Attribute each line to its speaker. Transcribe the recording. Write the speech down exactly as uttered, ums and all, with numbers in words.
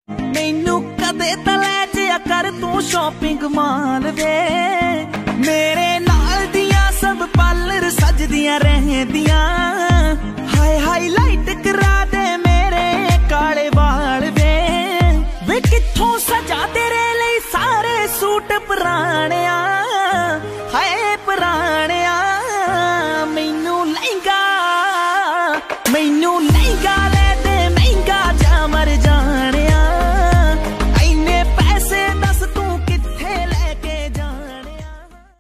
Speaker 1: मैनू कदे तां लै जिया कर तू शॉपिंग माल वे, मेरे नाल दियां सब पार्लर सजदियां रहंदियां, हाय हाईलाइट करा दे मेरे काले वाल वे, वे कित्थों सजा तेरे लिए सारे सूट पुराने हाय पुराने, मैनू लहंगा मैनू लहंगा ले